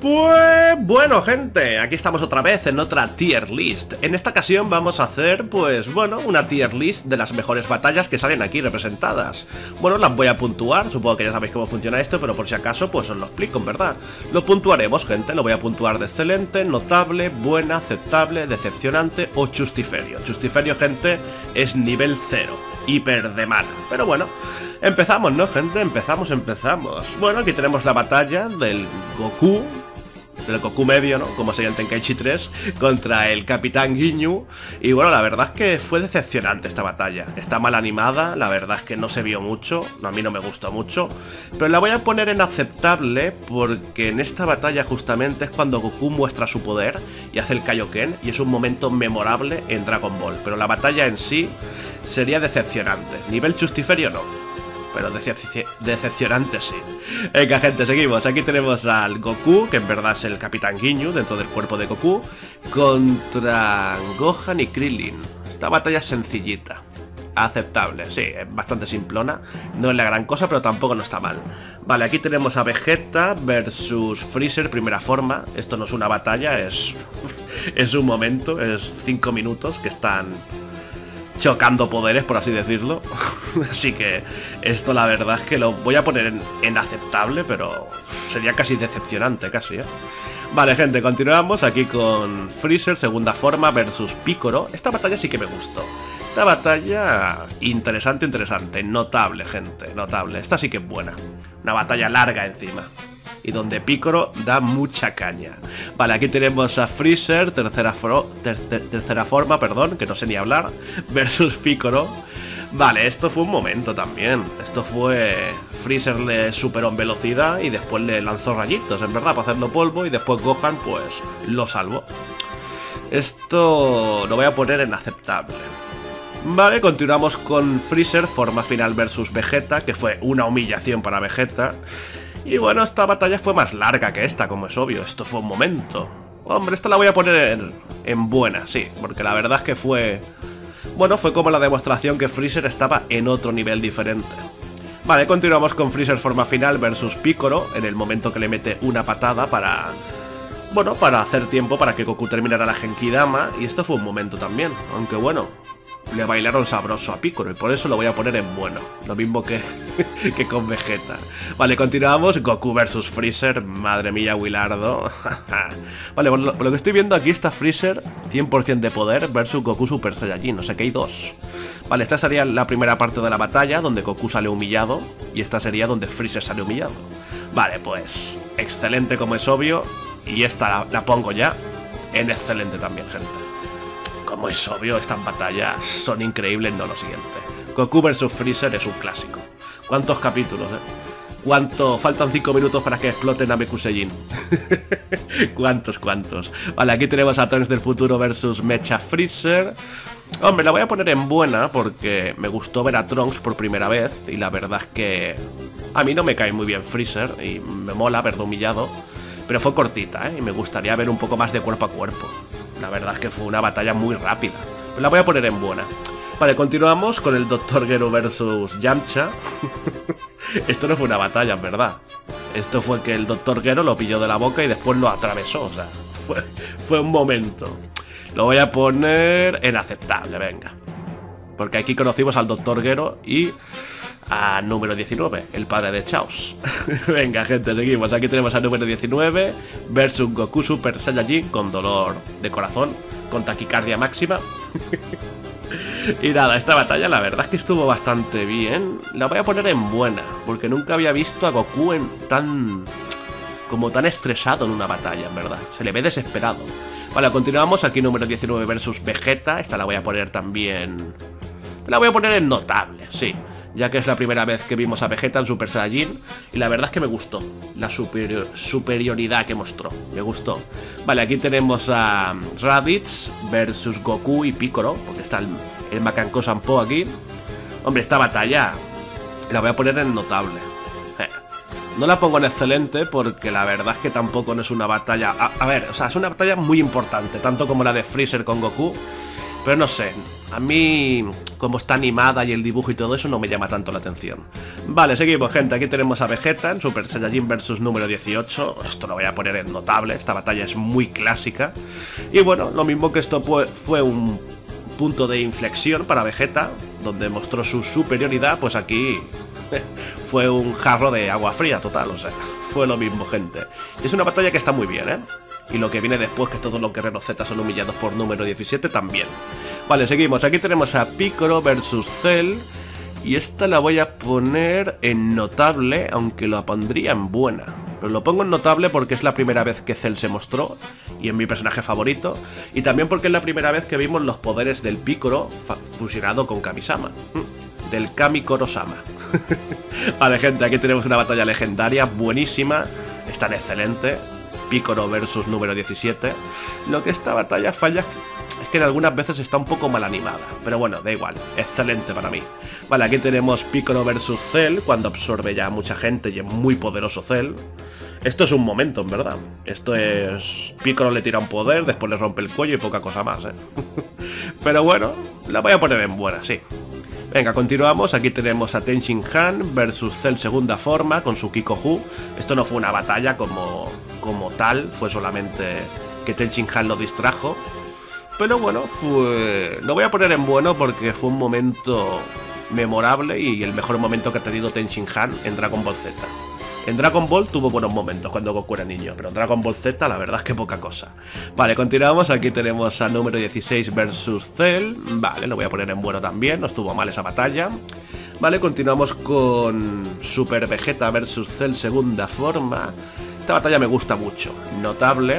Pues bueno, gente, aquí estamos otra vez en otra tier list. En esta ocasión vamos a hacer, pues bueno, una tier list de las mejores batallas que salen aquí representadas. Bueno, las voy a puntuar, supongo que ya sabéis cómo funciona esto, pero por si acaso, pues os lo explico, en verdad. Lo puntuaremos, gente, lo voy a puntuar de excelente, notable, buena, aceptable, decepcionante o chustiferio. Chustiferio, gente, es nivel 0, hiper de mala, pero bueno. Empezamos, ¿no, gente? Empezamos. Bueno, aquí tenemos la batalla del Goku medio, ¿no? Como sería en Tenkaichi 3, contra el Capitán Ginyu. Y bueno, la verdad es que fue decepcionante esta batalla. Está mal animada, la verdad es que no se vio mucho, a mí no me gustó mucho. Pero la voy a poner en aceptable porque en esta batalla justamente es cuando Goku muestra su poder y hace el Kaioken, y es un momento memorable en Dragon Ball. Pero la batalla en sí sería decepcionante. Nivel chustiferio no, pero decepcionante sí. Venga, gente, seguimos. Aquí tenemos al Goku, que en verdad es el Capitán Ginyu dentro del cuerpo de Goku, contra Gohan y Krillin. Esta batalla es sencillita, aceptable, sí, es bastante simplona. No es la gran cosa, pero tampoco no está mal. Vale, aquí tenemos a Vegeta versus Freezer, primera forma. Esto no es una batalla, es un momento, es 5 minutos que están chocando poderes, por así decirlo. Así que esto la verdad es que lo voy a poner en aceptable, pero sería casi decepcionante, casi, ¿eh? Vale, gente, continuamos aquí con Freezer, segunda forma, versus Piccolo. Esta batalla sí que me gustó. Esta batalla interesante, notable, gente, notable. Esta sí que es buena. Una batalla larga encima, y donde Piccolo da mucha caña. Vale, aquí tenemos a Freezer, tercera forma, perdón, que no sé ni hablar, versus Piccolo. Vale, esto fue un momento también. Esto fue... Freezer le superó en velocidad y después le lanzó rayitos, en verdad, para hacerlo polvo, y después Gohan, pues, lo salvó. Esto lo voy a poner en aceptable. Vale, continuamos con Freezer, forma final versus Vegeta, que fue una humillación para Vegeta. Y bueno, esta batalla fue más larga que esta, como es obvio. Esto fue un momento. Hombre, esta la voy a poner en buena, sí, porque la verdad es que fue... Bueno, fue como la demostración que Freezer estaba en otro nivel diferente. Vale, continuamos con Freezer forma final versus Piccolo, en el momento que le mete una patada para... Bueno, para hacer tiempo para que Goku terminara la Genkidama, y esto fue un momento también, aunque bueno, le bailaron sabroso a Piccolo, y por eso lo voy a poner en bueno. Lo mismo que con Vegeta. Vale, continuamos. Goku versus Freezer. Madre mía, Willardo. Vale, por lo que estoy viendo aquí está Freezer 100% de poder versus Goku Super Saiyajin. O sea que hay dos. Vale, esta sería la primera parte de la batalla, donde Goku sale humillado, y esta sería donde Freezer sale humillado. Vale, pues excelente, como es obvio. Y esta la pongo ya en excelente también, gente. Como es obvio, estas batallas son increíbles, no lo siguiente. Goku vs Freezer es un clásico. ¿Cuántos capítulos, Faltan 5 minutos para que explote Namekusei. ¿Cuántos? Vale, aquí tenemos a Trunks del futuro versus Mecha Freezer. Hombre, la voy a poner en buena porque me gustó ver a Trunks por primera vez, y la verdad es que a mí no me cae muy bien Freezer y me mola verlo humillado. Pero fue cortita, y me gustaría ver un poco más de cuerpo a cuerpo. La verdad es que fue una batalla muy rápida. Pues la voy a poner en buena. Vale, continuamos con el Dr. Gero versus Yamcha. Esto no fue una batalla, en verdad. Esto fue que el Dr. Gero lo pilló de la boca y después lo atravesó. O sea, fue un momento. Lo voy a poner en aceptable, venga. Porque aquí conocimos al Dr. Gero y a número 19, el padre de Chaos. Venga, gente, seguimos. Aquí tenemos a número 19 versus Goku Super Saiyajin con dolor de corazón, con taquicardia máxima. Y nada, esta batalla la verdad es que estuvo bastante bien. La voy a poner en buena, porque nunca había visto a Goku tan estresado en una batalla, en verdad. Se le ve desesperado. Vale, continuamos. Aquí número 19 versus Vegeta. Esta la voy a poner también... La voy a poner en notable, sí, ya que es la primera vez que vimos a Vegeta en Super Saiyajin, y la verdad es que me gustó la superioridad que mostró, me gustó. Vale, aquí tenemos a Raditz versus Goku y Piccolo, porque está el Macanco Sampo aquí. Hombre, esta batalla la voy a poner en notable. No la pongo en excelente porque la verdad es que tampoco no es una batalla... A ver, o sea, es una batalla muy importante, tanto como la de Freezer con Goku, pero no sé, a mí como está animada y el dibujo y todo eso no me llama tanto la atención. Vale, seguimos, gente. Aquí tenemos a Vegeta en Super Saiyajin Versus número 18. Esto lo voy a poner en notable. Esta batalla es muy clásica. Y bueno, lo mismo que esto fue un punto de inflexión para Vegeta, donde mostró su superioridad, pues aquí fue un jarro de agua fría total, o sea, fue lo mismo, gente. Es una batalla que está muy bien, ¿eh? Y lo que viene después, que todos los guerreros Z son humillados por número 17, también. Vale, seguimos. Aquí tenemos a Piccolo versus Cell. Y esta la voy a poner en notable, aunque lo pondría en buena. Pero lo pongo en notable porque es la primera vez que Cell se mostró, y es mi personaje favorito. Y también porque es la primera vez que vimos los poderes del Piccolo fusionado con Kamisama. Del Kami Koro-sama. Vale, gente, aquí tenemos una batalla legendaria, buenísima. Están excelente. Piccolo versus número 17. Lo que esta batalla falla es que en algunas veces está un poco mal animada, pero bueno, da igual, excelente para mí. Vale, aquí tenemos Piccolo versus Cell, cuando absorbe ya a mucha gente y es muy poderoso Cell. Esto es un momento, en verdad. Esto es... Piccolo le tira un poder, después le rompe el cuello y poca cosa más, ¿eh? Pero bueno, la voy a poner en buena, sí. Venga, continuamos. Aquí tenemos a Ten Shin Han versus Cell segunda forma con su Kikohu. Esto no fue una batalla como tal, fue solamente que Ten Shin Han lo distrajo. Pero bueno, lo voy a poner en bueno porque fue un momento memorable y el mejor momento que ha tenido Ten Shin Han en Dragon Ball Z. En Dragon Ball tuvo buenos momentos cuando Goku era niño, pero en Dragon Ball Z la verdad es que poca cosa. Vale, continuamos. Aquí tenemos a número 16 versus Cell. Vale, lo voy a poner en bueno también, no estuvo mal esa batalla. Vale, continuamos con Super Vegeta versus Cell segunda forma. Esta batalla me gusta mucho, notable.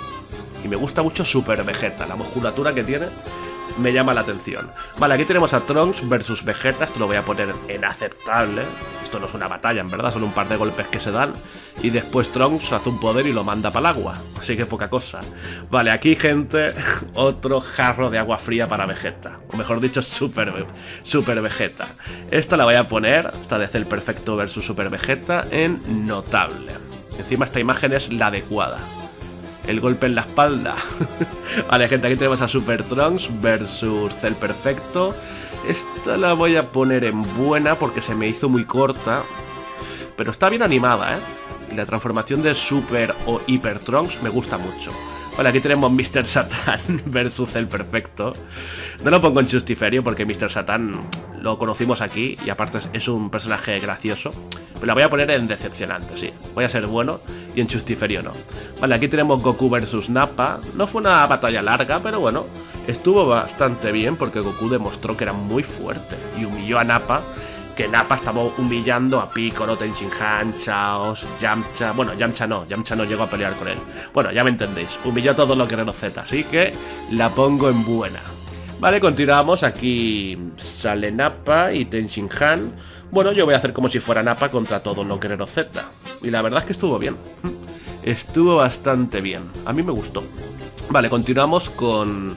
Y me gusta mucho Super Vegeta, la musculatura que tiene me llama la atención. Vale, aquí tenemos a Trunks versus Vegeta. Esto lo voy a poner en aceptable. Esto no es una batalla, en verdad, son un par de golpes que se dan. Y después Trunks hace un poder y lo manda para el agua. Así que poca cosa. Vale, aquí, gente, otro jarro de agua fría para Vegeta. O mejor dicho, Super Vegeta. Esta la voy a poner, esta de Cell Perfecto versus Super Vegeta, en notable. Encima esta imagen es la adecuada. El golpe en la espalda. Vale, gente, aquí tenemos a Super Trunks versus Cell Perfecto. Esta la voy a poner en buena porque se me hizo muy corta. Pero está bien animada, ¿eh? Y la transformación de Super o Hyper Trunks me gusta mucho. Vale, aquí tenemos Mr. Satan versus Cell Perfecto. No lo pongo en Justiferio porque Mr. Satan lo conocimos aquí y aparte es un personaje gracioso. Pero la voy a poner en decepcionante, sí. Voy a ser bueno y en Justiferio no. Vale, aquí tenemos Goku versus Nappa. No fue una batalla larga, pero bueno, estuvo bastante bien porque Goku demostró que era muy fuerte y humilló a Nappa. Que Nappa estaba humillando a Piccolo, Ten Shin Han, Chaos, Yamcha... Bueno, Yamcha no llegó a pelear con él. Bueno, ya me entendéis, humilló a todos los guerreros Z, así que la pongo en buena. Vale, continuamos, aquí sale Nappa y Ten Shin Han. Bueno, yo voy a hacer como si fuera Nappa contra todos los guerreros Z. Y la verdad es que estuvo bien. Estuvo bastante bien, a mí me gustó. Vale, continuamos con...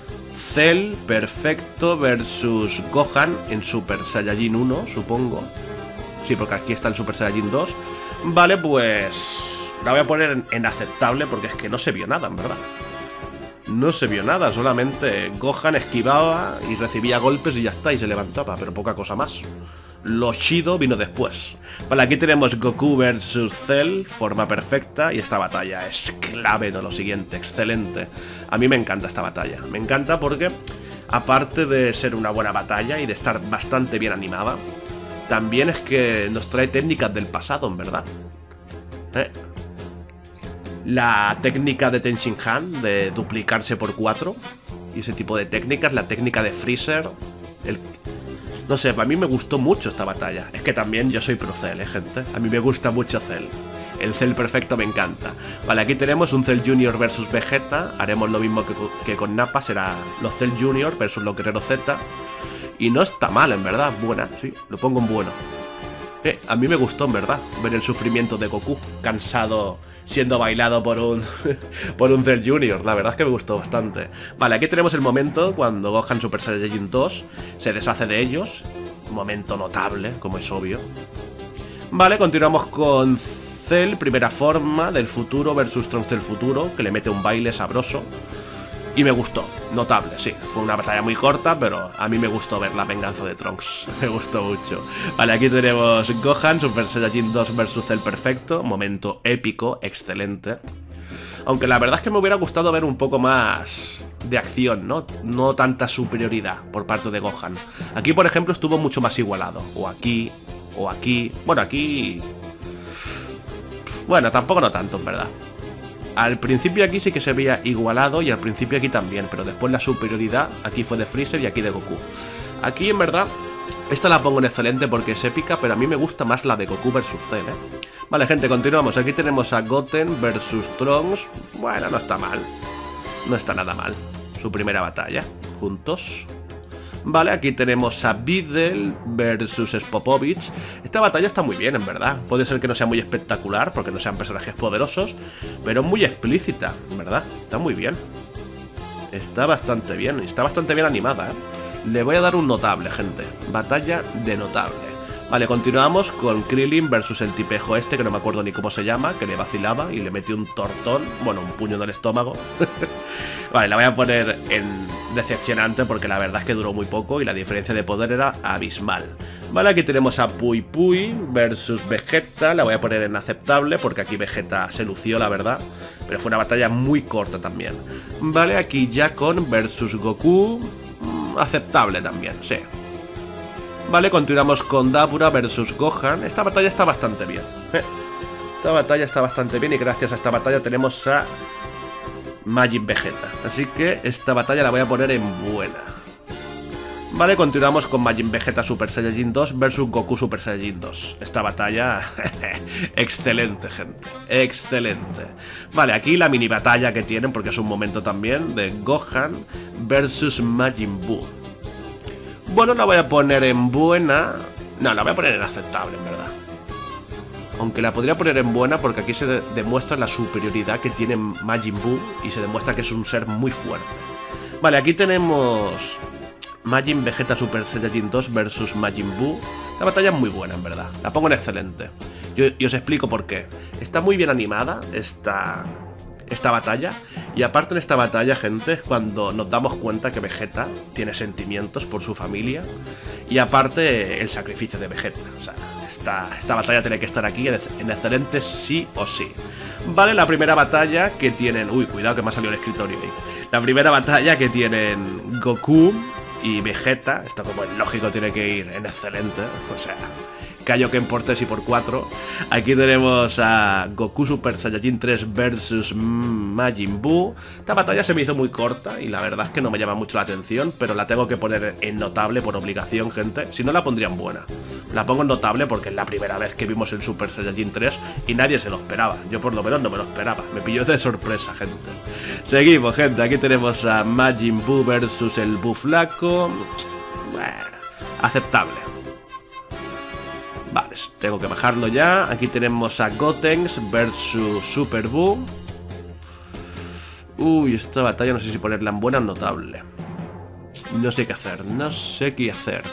Cell Perfecto versus Gohan en Super Saiyajin 1, supongo. Sí, porque aquí está el Super Saiyajin 2. Vale, pues la voy a poner en aceptable porque es que no se vio nada, en verdad. No se vio nada, solamente Gohan esquivaba y recibía golpes y ya está, y se levantaba, pero poca cosa más. Lo chido vino después. Vale, aquí tenemos Goku versus Cell, forma perfecta, y esta batalla es clave de lo siguiente, excelente. A mí me encanta esta batalla, me encanta porque, aparte de ser una buena batalla y de estar bastante bien animada, también es que nos trae técnicas del pasado, en verdad. La técnica de Ten Shin Han, de duplicarse por 4, y ese tipo de técnicas, la técnica de Freezer, no sé, para mí me gustó mucho esta batalla. Es que también yo soy pro Cell, gente. A mí me gusta mucho Cell. El Cell Perfecto me encanta. Vale, aquí tenemos un Cell Junior versus Vegeta. Haremos lo mismo que con Nappa. Será los Cell Junior versus los guerreros Z. Y no está mal, en verdad. Buena, sí, lo pongo en bueno. A mí me gustó, en verdad, ver el sufrimiento de Goku, cansado, siendo bailado por un por un Cell Junior. La verdad es que me gustó bastante. Vale, aquí tenemos el momento cuando Gohan Super Saiyajin 2 se deshace de ellos. Un momento notable, como es obvio. Vale, continuamos con Cell, primera forma del futuro versus Trunks del futuro, que le mete un baile sabroso. Y me gustó, notable, sí. Fue una batalla muy corta, pero a mí me gustó ver la venganza de Trunks. Me gustó mucho. Vale, aquí tenemos Gohan, Super Saiyajin 2 versus el Perfecto. Momento épico, excelente. Aunque la verdad es que me hubiera gustado ver un poco más de acción, ¿no? No tanta superioridad por parte de Gohan. Aquí, por ejemplo, estuvo mucho más igualado. O aquí, o aquí. Bueno, aquí... Bueno, tampoco no tanto, en verdad. Al principio aquí sí que se veía igualado y al principio aquí también, pero después la superioridad aquí fue de Freezer y aquí de Goku. Aquí en verdad, esta la pongo en excelente porque es épica, pero a mí me gusta más la de Goku versus Cell, ¿eh? Vale, gente, continuamos. Aquí tenemos a Goten versus Trunks. Bueno, no está mal. No está nada mal. Su primera batalla, juntos. Vale, aquí tenemos a Videl versus Spopovich. Esta batalla está muy bien, en verdad. Puede ser que no sea muy espectacular, porque no sean personajes poderosos, pero muy explícita, en verdad. Está muy bien. Está bastante bien. Está bastante bien animada, ¿eh? Le voy a dar un notable, gente. Batalla de notable. Vale, continuamos con Krillin versus el tipejo este, que no me acuerdo ni cómo se llama, que le vacilaba y le metió un tortón, bueno, un puño en el estómago. Vale, la voy a poner en decepcionante porque la verdad es que duró muy poco y la diferencia de poder era abismal. Vale, aquí tenemos a Pui Pui versus Vegeta, la voy a poner en aceptable porque aquí Vegeta se lució, la verdad, pero fue una batalla muy corta también. Vale, aquí Jakon versus Goku, aceptable también, sí. Vale, continuamos con Dabura versus Gohan. Esta batalla está bastante bien. Esta batalla está bastante bien y gracias a esta batalla tenemos a Majin Vegeta. Así que esta batalla la voy a poner en buena. Vale, continuamos con Majin Vegeta Super Saiyajin 2 versus Goku Super Saiyajin 2. Esta batalla... excelente, gente. Excelente. Vale, aquí la mini batalla que tienen, porque es un momento también, de Gohan versus Majin Buu. Bueno, la voy a poner en buena... No, la voy a poner en aceptable, en verdad. Aunque la podría poner en buena porque aquí se demuestra la superioridad que tiene Majin Buu y se demuestra que es un ser muy fuerte. Vale, aquí tenemos Majin Vegeta Super Saiyajin 2 versus Majin Buu. La batalla es muy buena, en verdad. La pongo en excelente. Y os explico por qué. Está muy bien animada esta batalla. Y aparte en esta batalla, gente, es cuando nos damos cuenta que Vegeta tiene sentimientos por su familia. Y aparte el sacrificio de Vegeta. O sea, esta batalla tiene que estar aquí en excelente sí o sí. Vale, la primera batalla que tienen... Uy, cuidado que me ha salido el escritorio ahí. La primera batalla que tienen Goku y Vegeta. Esto como es lógico tiene que ir en excelente. O sea... Kaioken por 3 y por 4. Aquí tenemos a Goku Super Saiyajin 3 versus Majin Buu. Esta batalla se me hizo muy corta y la verdad es que no me llama mucho la atención, pero la tengo que poner en notable por obligación, gente. Si no, la pondría en buena. La pongo en notable porque es la primera vez que vimos el Super Saiyajin 3 y nadie se lo esperaba. Yo por lo menos no me lo esperaba. Me pilló de sorpresa, gente. Seguimos, gente. Aquí tenemos a Majin Buu versus el Buu flaco. Bueno, aceptable. Vale, tengo que bajarlo ya. Aquí tenemos a Gotenks versus Super Buu. Uy, esta batalla no sé si ponerla en buena o notable. No sé qué hacer, no sé qué hacer.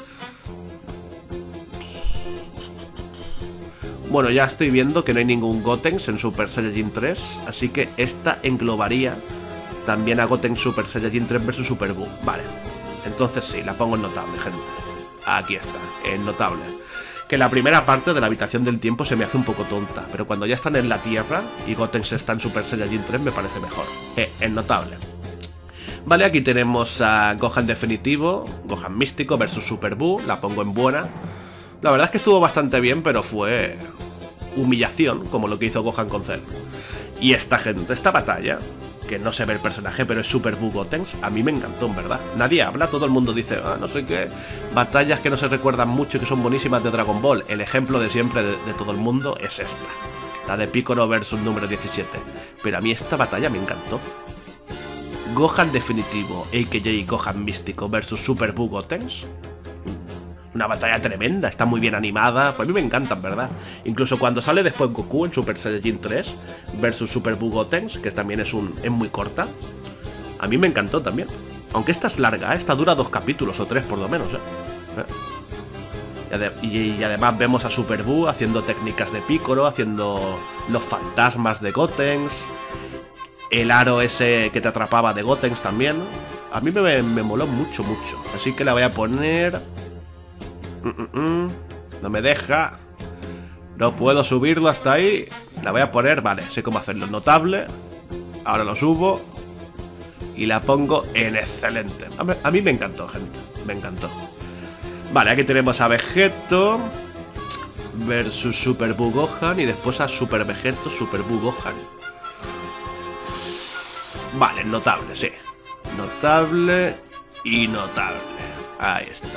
Bueno, ya estoy viendo que no hay ningún Gotenks en Super Saiyajin 3, así que esta englobaría también a Gotenks Super Saiyajin 3 versus Super Buu. Vale, entonces sí, la pongo en notable, gente. Aquí está, en notable. Que la primera parte de la habitación del tiempo se me hace un poco tonta, pero cuando ya están en la Tierra y Gotenks está en Super Saiyajin 3 me parece mejor. Es notable. Vale, aquí tenemos a Gohan definitivo, Gohan místico versus Super Buu, la pongo en buena. La verdad es que estuvo bastante bien, pero fue humillación, como lo que hizo Gohan con Cell. Y esta batalla, que no se ve el personaje, pero es Super Buu Gotenks, a mí me encantó, en verdad. Nadie habla, todo el mundo dice, no sé qué, batallas que no se recuerdan mucho y que son buenísimas de Dragon Ball. El ejemplo de siempre de todo el mundo es esta, la de Piccolo versus número 17. Pero a mí esta batalla me encantó. Gohan definitivo, a.k.a. Gohan místico versus Super Buu Gotenks. Una batalla tremenda, está muy bien animada. Pues a mí me encantan, ¿verdad? Incluso cuando sale después Goku en Super Saiyajin 3 versus Super Buu Gotenks, que también es muy corta. A mí me encantó también. Aunque esta es larga, esta dura 2 capítulos o 3 por lo menos, Y además vemos a Super Buu haciendo técnicas de Piccolo, haciendo los fantasmas de Gotenks. El aro ese que te atrapaba de Gotenks también. A mí me moló mucho. Así que la voy a poner... No me deja. No puedo subirlo hasta ahí. La voy a poner, vale, sé cómo hacerlo. Notable. Ahora lo subo. Y la pongo en excelente. A mí me encantó, gente. Me encantó. Vale, aquí tenemos a Vegeto versus Super Buu Gohan. Y después a Super Vegeto, Super Buu Gohan. Vale, notable, sí. Notable y notable. Ahí está.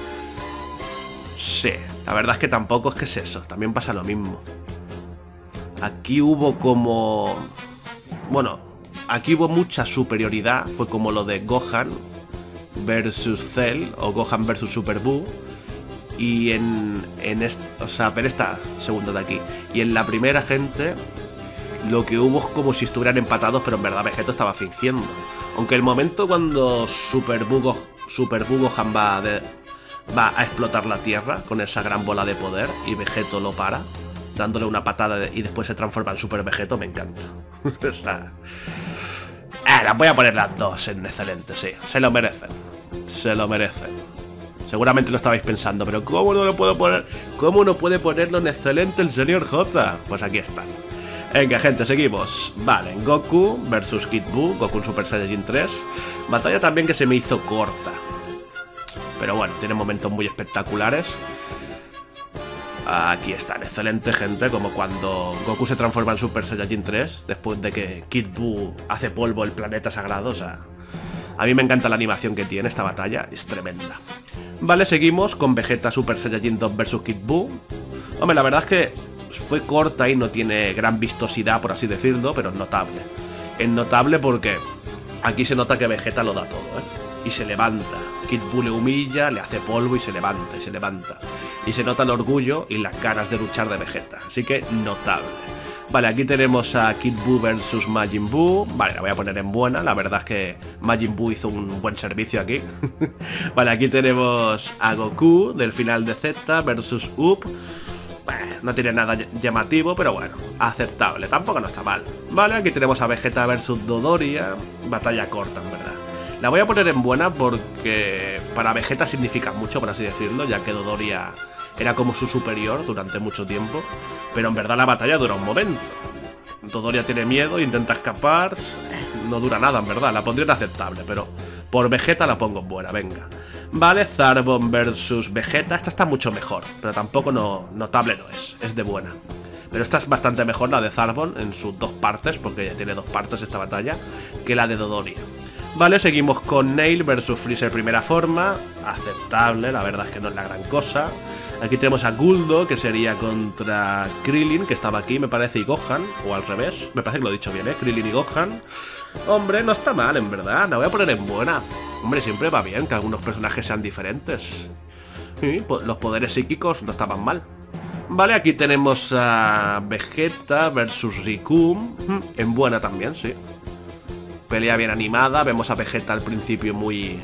Sí, la verdad es que tampoco es que es eso. También pasa lo mismo. Aquí hubo como... Bueno, aquí hubo mucha superioridad. Fue como lo de Gohan versus Cell o Gohan versus Super Buu. Y en esta segunda de aquí. Y en la primera, gente, lo que hubo es como si estuvieran empatados, pero en verdad Vegeto estaba fingiendo. Aunque el momento cuando Super Buu Gohan va a explotar la tierra con esa gran bola de poder y Vegeto lo para, dándole una patada y después se transforma en Super Vegeto, me encanta. O sea, las voy a poner las dos en excelente, sí. Se lo merecen. Se lo merecen. Seguramente lo estabais pensando, pero ¿cómo no lo puedo poner? ¿Cómo no puede ponerlo en excelente el señor J? Pues aquí están. Venga, gente, seguimos. Vale, Goku versus Kid Buu, Goku en Super Saiyajin 3. Batalla también que se me hizo corta. Pero bueno, tiene momentos muy espectaculares. Aquí están, excelente, gente. Como cuando Goku se transforma en Super Saiyajin 3 después de que Kid Buu hace polvo el planeta sagrado. O sea, a mí me encanta la animación que tiene esta batalla, es tremenda. Vale, seguimos con Vegeta Super Saiyajin 2 versus Kid Buu. Hombre, la verdad es que fue corta y no tiene gran vistosidad, por así decirlo, pero es notable. Es notable porque aquí se nota que Vegeta lo da todo, ¿eh? Y se levanta. Kid Buu le humilla, le hace polvo y se levanta, y se levanta. Y se nota el orgullo y las ganas de luchar de Vegeta. Así que notable. Vale, aquí tenemos a Kid Buu versus Majin Buu. Vale, la voy a poner en buena. La verdad es que Majin Buu hizo un buen servicio aquí. Vale, aquí tenemos a Goku del final de Z versus Up. Bueno, no tiene nada llamativo, pero bueno, aceptable. Tampoco no está mal. Vale, aquí tenemos a Vegeta versus Dodoria. Batalla corta, en verdad. La voy a poner en buena porque para Vegeta significa mucho, por así decirlo, ya que Dodoria era como su superior durante mucho tiempo. Pero en verdad la batalla dura un momento. Dodoria tiene miedo, intenta escapar. No dura nada, en verdad. La pondría en aceptable, pero por Vegeta la pongo en buena, venga. Vale, Zarbon versus Vegeta. Esta está mucho mejor, pero tampoco notable no es de buena. Pero esta es bastante mejor, la de Zarbon, en sus dos partes, porque tiene dos partes esta batalla, que la de Dodoria. Vale, seguimos con Nail versus Freezer primera forma. Aceptable, la verdad es que no es la gran cosa. Aquí tenemos a Guldo, que sería contra Krillin, que estaba aquí, me parece, y Gohan. O al revés, me parece que lo he dicho bien, ¿eh? Krillin y Gohan. Hombre, no está mal, en verdad, la voy a poner en buena. Hombre, siempre va bien que algunos personajes sean diferentes. Y los poderes psíquicos no estaban mal. Vale, aquí tenemos a Vegeta versus Riku. En buena también, sí. Pelea bien animada, vemos a Vegeta al principio muy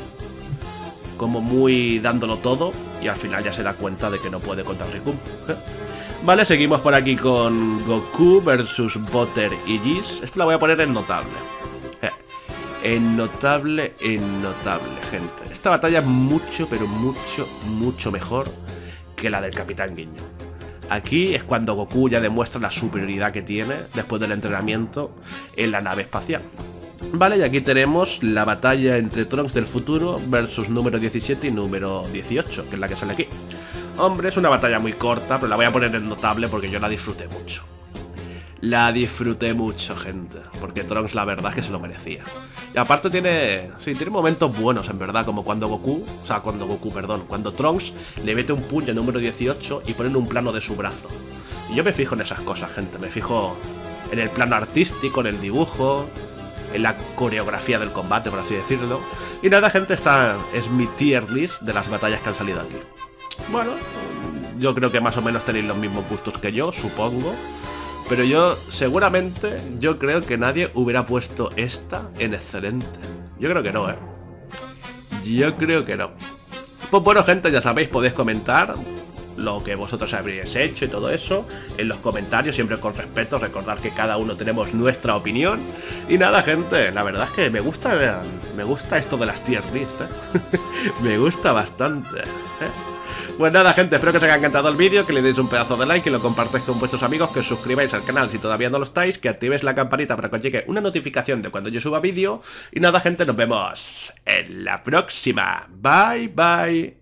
dándolo todo. Y al final ya se da cuenta de que no puede contra Riku. Vale, seguimos por aquí con Goku versus Butter y Whis. Esta la voy a poner en notable. En notable, gente. Esta batalla es mucho, pero mucho mejor que la del Capitán Guiño. Aquí es cuando Goku ya demuestra la superioridad que tiene después del entrenamiento en la nave espacial. Vale, y aquí tenemos la batalla entre Trunks del futuro versus número 17 y número 18, que es la que sale aquí. Hombre, es una batalla muy corta, pero la voy a poner en notable porque yo la disfruté mucho. La disfruté mucho, gente, porque Trunks la verdad es que se lo merecía. Y aparte tiene momentos buenos, en verdad, como cuando cuando Trunks le mete un puño número 18 y ponen un plano de su brazo. Y yo me fijo en esas cosas, gente, me fijo en el plano artístico, en el dibujo, en la coreografía del combate, por así decirlo. Y nada, gente, esta es mi tier list de las batallas que han salido aquí. Bueno, yo creo que más o menos tenéis los mismos gustos que yo, supongo. Pero yo creo que nadie hubiera puesto esta en excelente. Yo creo que no, Yo creo que no. Pues bueno, gente, ya sabéis, podéis comentar lo que vosotros habríais hecho y todo eso, en los comentarios, siempre con respeto, recordad que cada uno tenemos nuestra opinión. Y nada, gente, la verdad es que me gusta esto de las tier list, me gusta bastante, Pues nada, gente, espero que os haya encantado el vídeo, que le deis un pedazo de like, que lo compartáis con vuestros amigos, que os suscribáis al canal si todavía no lo estáis, que activéis la campanita para que os llegue una notificación de cuando yo suba vídeo. Y nada, gente, nos vemos en la próxima. Bye, bye.